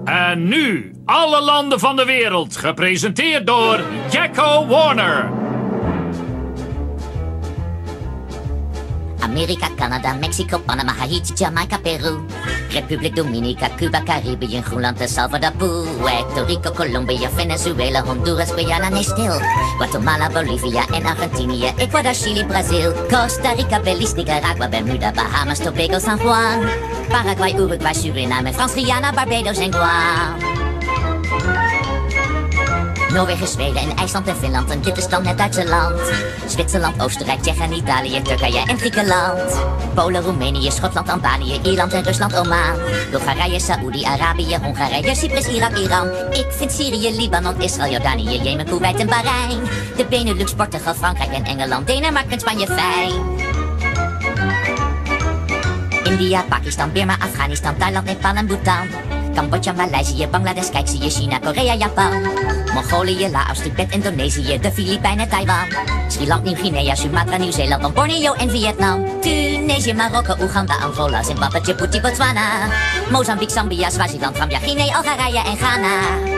En nu, alle landen van de wereld, gepresenteerd door Jacko Warner. Amerika, Canada, Mexico, Panama, Haiti, Jamaica, Peru, Republiek Dominica, Cuba, Caribbean, Groenland, El Salvador, Puerto Rico, Colombia, Venezuela, Honduras, Guyana, nee stil, Guatemala, Bolivia en Argentinië, Ecuador, Chili, Brazil, Costa Rica, Belize, Nicaragua, Bermuda, Bahamas, Tobago, San Juan, Paraguay, Uruguay, Suriname, Frans-Guyana, Barbados en Guam. Noorwegen, Zweden en IJsland en Finland en dit is dan het Duitse land. Zwitserland, Oostenrijk, Tsjechië, Italië, Turkije en Griekenland. Polen, Roemenië, Schotland, Albanië, Ierland en Rusland, Oman. Bulgarije, Saoedi-Arabië, Hongarije, Cyprus, Irak, Iran. Ik vind Syrië, Libanon, Israël, Jordanië, Jemen, Kuwait en Bahrein. De Benelux, Portugal, Frankrijk en Engeland, Denemarken, Spanje, fijn. India, Pakistan, Birma, Afghanistan, Thailand, Nepal en Bhutan. Cambodja, Maleisië, Bangladesh, kijk zie je China, Korea, Japan. Mongolië, Laos, Tibet, Indonesië, de Filipijnen, Taiwan. Sri Lanka, Nieuw-Guinea, Sumatra, Nieuw-Zeeland, Borneo en Vietnam. Tunesië, Marokko, Oeganda, Angola, Zimbabwe, Djibouti, Botswana. Mozambique, Zambia, Swaziland, Gambia, Guinea, Algerije en Ghana.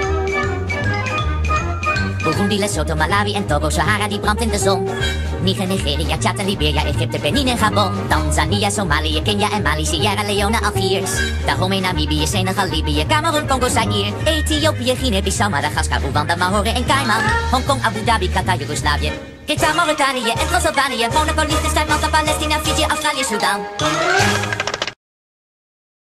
Burundi, Lesotho, Malawi en Togo, Sahara die brandt in de zon. Niger, Nigeria, Tjaad en Liberia, Egypte, Benin en Gabon. Tanzania, Somalië, Kenia en Mali, Sierra Leone, Algiers. Dahomey, Namibië, Senegal, Libië, Cameroen, Congo, Zaire. Ethiopië, Guinea-Bissau, Madagaskar, Rwanda, Mahore en Cayman. Hongkong, Abu Dhabi, Qatar, Joegoslavië. Kreta, Mauritanië en Transylvanië. Monaco, Liechtenstein, Malta, Palestina, Fiji, Australië, Sudan.